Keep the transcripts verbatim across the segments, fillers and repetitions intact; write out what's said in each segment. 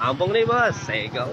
Ampung nih bos, saya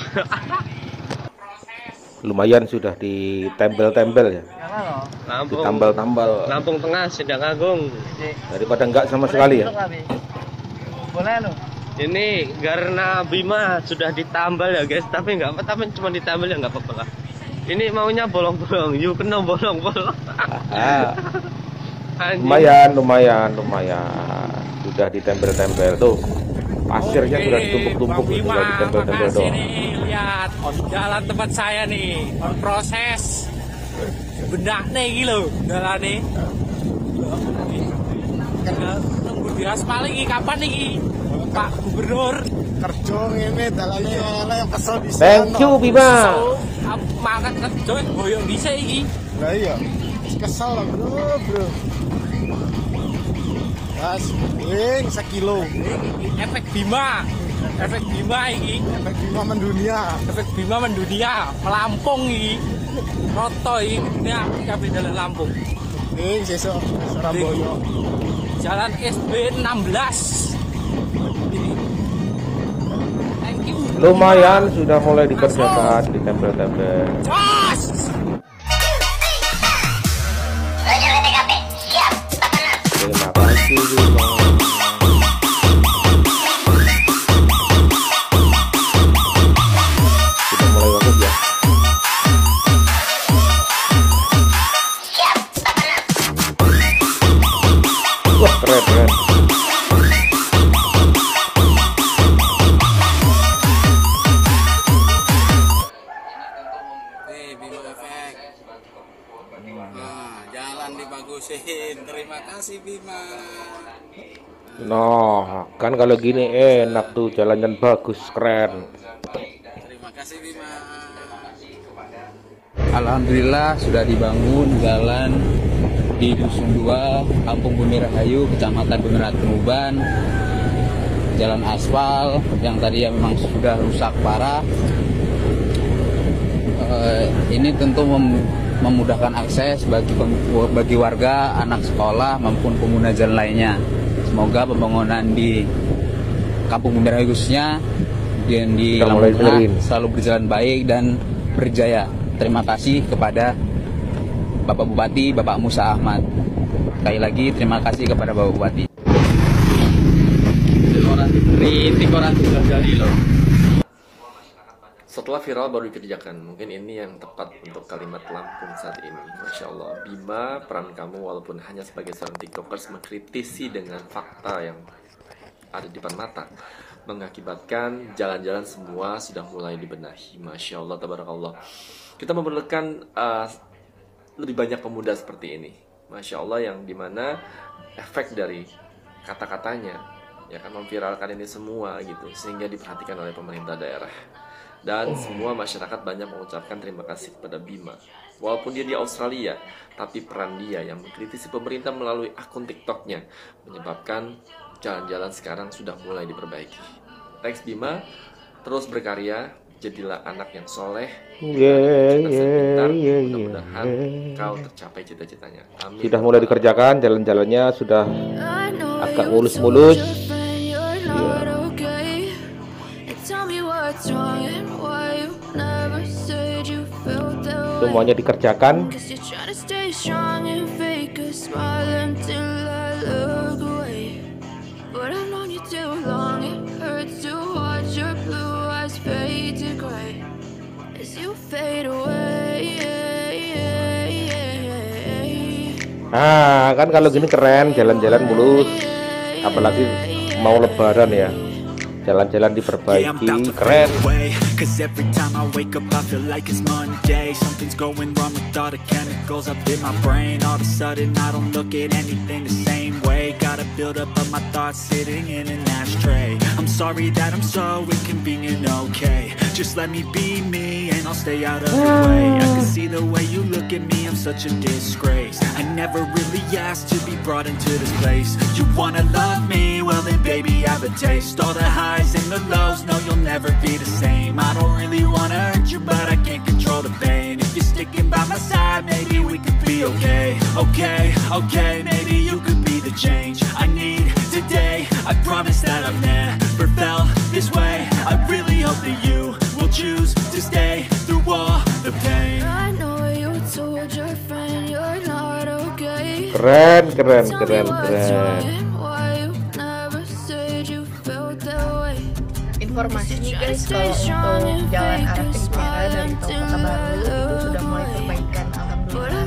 Lumayan sudah ditempel-tempel ya. Ditambal-tambal. Lampung Tengah, Sindang Agung. Daripada enggak sama sekali ya. Boleh loh. Ini karena Bima sudah ditambal ya guys, tapi enggak apa, tapi cuma ditambal ya nggak apa-apa lah. Ini maunya bolong-bolong, yuk kena bolong-bolong. Lumayan, lumayan, lumayan. Sudah ditempel-tempel tuh. Pasirnya sudah ditumpuk-tumpuk, sudah ditempel-tempel doang. Lihat, jalan tempat saya nih, proses benak nih gitu, jalan nih. Tunggu di aspal lagi, kapan nih Pak Gubernur? Kerja ini dalannya oleh yang kesel di sana. Thank you Bima. Makan kerja boyong bisa ini. Nah iya, kesel lah bro, bro. Mas, wing sekilo. Efek Bima, efek Bima ini. Efek Bima mendunia. Efek Bima mendunia, melampung ini. Roto ini, ini kabeh jalan Lampung. Wing sesuk Surabaya. Jalan S B enam belas. Lumayan sudah mulai dikerjakan, ditempel-tempel. Terima kasih Bima. Sudah mulai bagus ya. Wah keren keren. Nah, jalan dibagusin. Terima kasih Bima. Nah, kan kalau gini enak tuh, jalannya bagus, keren. Terima kasih Bima. Alhamdulillah sudah dibangun jalan di Dusun dua, Kampung Bumi Rahayu, Kecamatan Benerat Tuban. Jalan aspal yang tadi memang sudah rusak parah. Uh, ini tentu mem memudahkan akses bagi bagi warga, anak sekolah maupun pengguna jalan lainnya. Semoga pembangunan di Kampung Bumi Rahayu khususnya dan di Lampung Tengah selalu berjalan baik dan berjaya. Terima kasih kepada Bapak Bupati, Bapak Musa Ahmad. Sekali lagi terima kasih kepada Bapak Bupati. Setelah viral baru dikerjakan, mungkin ini yang tepat untuk kalimat Lampung saat ini. Masya Allah, Bima, peran kamu walaupun hanya sebagai seorang tiktokers mengkritisi dengan fakta yang ada di depan mata, mengakibatkan jalan-jalan semua sudah mulai dibenahi. Masya Allah, tabarakallah. Kita memerlukan uh, lebih banyak pemuda seperti ini. Masya Allah, yang dimana efek dari kata-katanya ya kan memviralkan ini semua gitu, sehingga diperhatikan oleh pemerintah daerah. Dan semua masyarakat banyak mengucapkan terima kasih kepada Bima. Walaupun dia di Australia, tapi peran dia yang mengkritisi pemerintah melalui akun TikToknya menyebabkan jalan-jalan sekarang sudah mulai diperbaiki. Thanks Bima, terus berkarya, jadilah anak yang soleh, yeah, yeah, yeah, mudah-mudahan yeah. kau tercapai cita-citanya. Amin. Sudah mulai dikerjakan, jalan-jalannya sudah agak mulus-mulus. Semuanya dikerjakan. Nah, kan kalau gini keren, jalan-jalan mulus. Apalagi mau lebaran ya. Jalan-jalan diperbaiki, keren. Cause every time I wake up I feel like it's Monday. Something's going wrong with all the chemicals up in my brain. All of a sudden I don't look at anything the same way. Gotta build up of my thoughts sitting in an ashtray. I'm sorry that I'm so inconvenient, okay. Just let me be me and I'll stay out of your way. I can see the way you look at me, I'm such a disgrace. I never really asked to be brought into this place. You wanna love me? Well then baby I have a taste. All the highs and the lows, no you'll never be the same. I don't really wanna hurt you, but I can't control the pain. If you're sticking by my side, maybe we could be okay. Okay, okay, maybe you could be the change I need today. I promise that I've never felt this way. I really hope that you will choose to stay through all the pain. I know you told your friend you're not okay. Keren, keren, keren, keren. Informasi nih guys, kalau untuk jalan arah Kencana dari Tol Kota Baru itu sudah mulai perbaikan, alhamdulillah.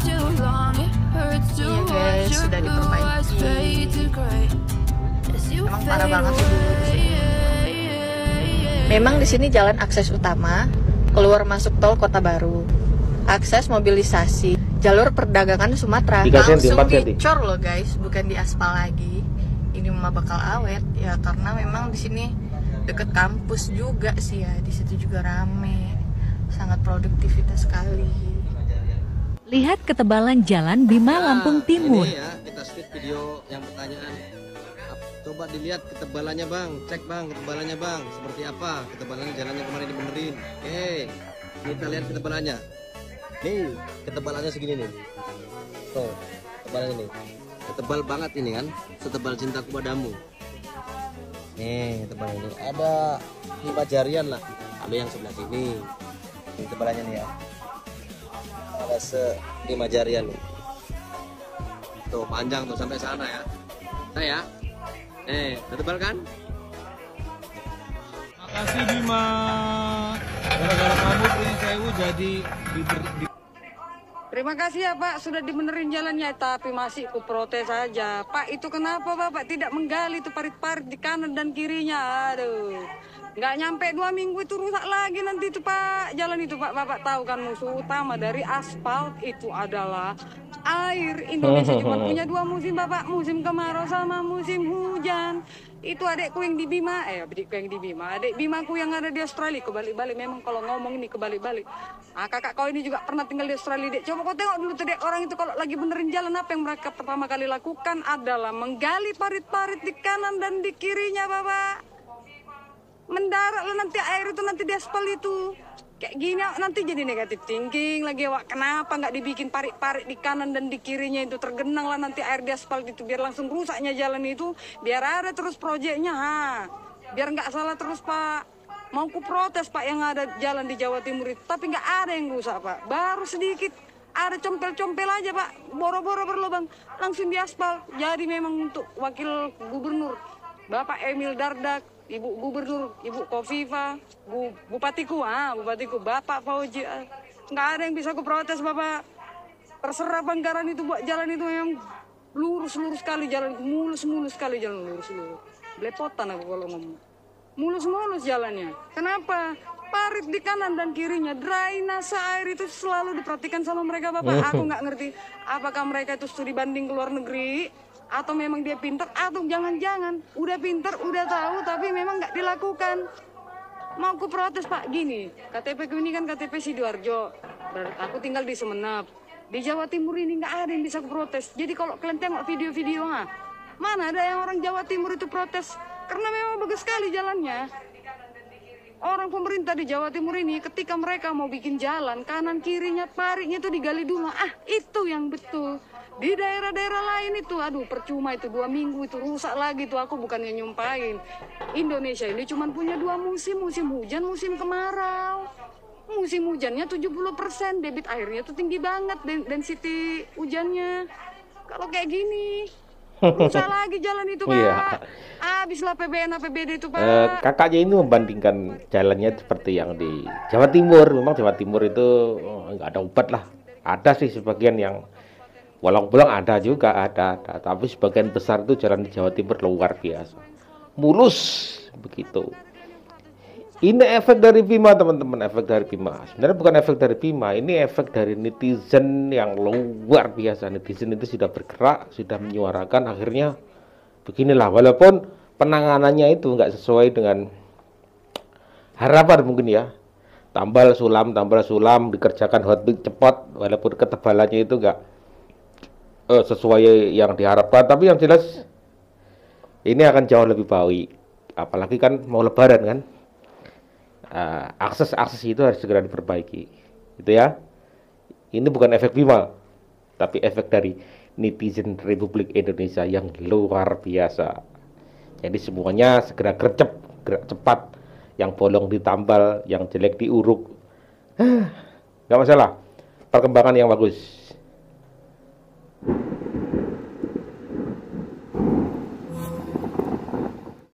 Iya guys, sudah diperbaiki. Emang parah banget sih dulu di sini. Memang di sini jalan akses utama keluar masuk tol Kota Baru, akses mobilisasi, jalur perdagangan Sumatera. Langsung dicor loh guys, bukan diaspal lagi. Ini mah bakal awet ya, karena memang di sini deket kampus juga sih ya, di situ juga rame, sangat produktivitas sekali. Lihat ketebalan jalan Bima nah, Lampung Timur. Ini ya, kita speed video yang pertanyaan. Coba dilihat ketebalannya bang, cek bang ketebalannya bang, seperti apa ketebalannya jalannya kemarin dibenerin. Oke, kita lihat ketebalannya. Nih, ketebalannya segini nih. Tuh, ketebalannya nih. Ketebal banget ini kan, setebal cintaku padamu. Nih tebalan ini ada lima jarian lah, lalu yang sebelah sini ini tebalannya nih ya, ada se lima jarian nih, tuh panjang tuh sampai sana ya. Nah ya, eh tebal kan? Makasih Bima, gara-gara kamu Prince Sewu jadi di, di... Terima kasih ya Pak, sudah dibenerin jalannya, tapi masih ku protes saja. Pak, itu kenapa Bapak tidak menggali itu parit-parit di kanan dan kirinya? Aduh, nggak nyampe dua minggu itu rusak lagi nanti itu Pak. Jalan itu Pak, Bapak tahu kan musuh utama dari aspal itu adalah air. Indonesia cuma punya dua musim Bapak, musim kemarau sama musim hujan. Itu adekku yang di Bima, eh adekku yang di Bima, adek Bimaku yang ada di Australia, kebalik-balik memang kalau ngomong ini kebalik-balik. Ah, kakak kau ini juga pernah tinggal di Australia, dek. Coba kau tengok dulu tuh dek, orang itu kalau lagi benerin jalan apa yang mereka pertama kali lakukan adalah menggali parit-parit di kanan dan di kirinya Bapak. Mendarat lah nanti air itu nanti di aspal itu. Kayak gini nanti jadi negatif thinking lagi Wak. Kenapa nggak dibikin parit-parit di kanan dan di kirinya itu, tergenang lah nanti air di aspal itu, biar langsung rusaknya jalan itu, biar ada terus proyeknya, ha, biar nggak salah terus Pak. Mau ku protes Pak yang ada jalan di Jawa Timur itu, tapi nggak ada yang rusak Pak, baru sedikit ada compel-compel aja Pak, boro-boro berlubang langsung di aspal. Jadi memang untuk wakil gubernur Bapak Emil Dardak, Ibu Gubernur, Ibu Kofifa, Bu, Bupatiku, ah, Bupatiku, Bapak Fauji, ah, nggak ada yang bisa ku protes Bapak. Terserah Bangkaran itu buat jalan itu yang lurus-lurus sekali jalan, mulus-mulus sekali jalan lurus-lurus. Belepotan aku kalau ngomong. Mulus-mulus jalannya. Kenapa? Parit di kanan dan kirinya, drainase air itu selalu diperhatikan sama mereka Bapak. Aku nggak ngerti apakah mereka itu studi banding ke luar negeri, atau memang dia pintar, atau jangan-jangan udah pintar, udah tahu, tapi memang nggak dilakukan. Mau ku protes Pak, gini, K T P ku ini kan K T P Sidoarjo, aku tinggal di Semenep. Di Jawa Timur ini nggak ada yang bisa ku protes. Jadi kalau kalian tengok video-video, ah, mana ada yang orang Jawa Timur itu protes, karena memang bagus sekali jalannya. Orang pemerintah di Jawa Timur ini ketika mereka mau bikin jalan, kanan kirinya paritnya itu digali dulu, ah itu yang betul. Di daerah-daerah lain itu, aduh percuma itu dua minggu itu rusak lagi tuh. Aku bukannya nyumpahin, Indonesia ini cuma punya dua musim, musim hujan, musim kemarau. Musim hujannya tujuh puluh persen, debit airnya tuh tinggi banget, density hujannya. Kalau kayak gini, rusak lagi jalan itu Pak. Iya. Habislah P B N A P B D itu Pak. Eh, kakaknya ini membandingkan jalannya seperti yang di Jawa Timur. Memang Jawa Timur itu nggak ada obat lah. Ada sih sebagian yang bolong-bolong, ada juga ada, ada, tapi sebagian besar itu jalan di Jawa Timur luar biasa, mulus begitu. Ini efek dari Bima teman-teman, efek dari Bima. Sebenarnya bukan efek dari Bima, ini efek dari netizen yang luar biasa. Netizen itu sudah bergerak, sudah menyuarakan, akhirnya beginilah. Walaupun penanganannya itu nggak sesuai dengan harapan mungkin ya, tambal sulam, tambal sulam, dikerjakan hotbit cepat, walaupun ketebalannya itu nggak Uh, sesuai yang diharapkan, tapi yang jelas ini akan jauh lebih baik, apalagi kan mau lebaran kan, uh, akses-akses itu harus segera diperbaiki itu ya. Ini bukan efek Bima, tapi efek dari netizen Republik Indonesia yang luar biasa. Jadi semuanya segera gercep, gerak cepat, yang bolong ditambal, yang jelek diuruk, nggak masalah, perkembangan yang bagus.